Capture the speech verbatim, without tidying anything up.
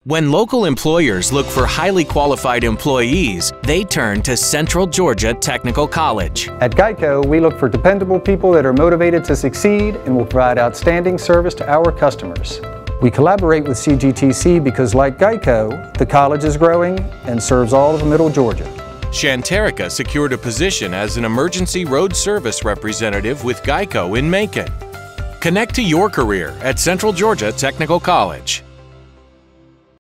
When local employers look for highly qualified employees, they turn to Central Georgia Technical College. At GEICO, we look for dependable people that are motivated to succeed and will provide outstanding service to our customers. We collaborate with C G T C because, like GEICO, the college is growing and serves all of Middle Georgia. Shanterica secured a position as an emergency road service representative with GEICO in Macon. Connect to your career at Central Georgia Technical College.